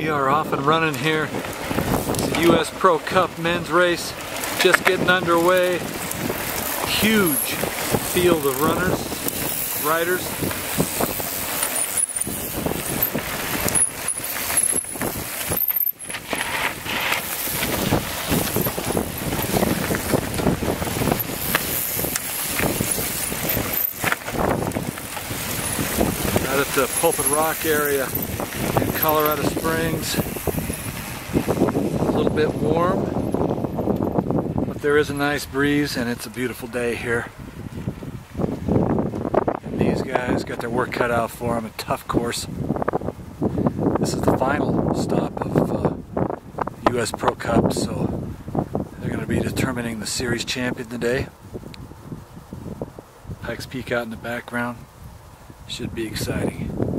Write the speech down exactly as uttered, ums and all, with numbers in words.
We are off and running here. It's the U S Pro Cup men's race just getting underway. Huge field of runners, riders. Out at the Pulpit Rock area in Colorado Springs. A little bit warm, but there is a nice breeze and it's a beautiful day here. And these guys got their work cut out for them, a tough course. This is the final stop of uh, U S Pro Cup, so they're going to be determining the series champion today. Pikes Peak out in the background. Should be exciting.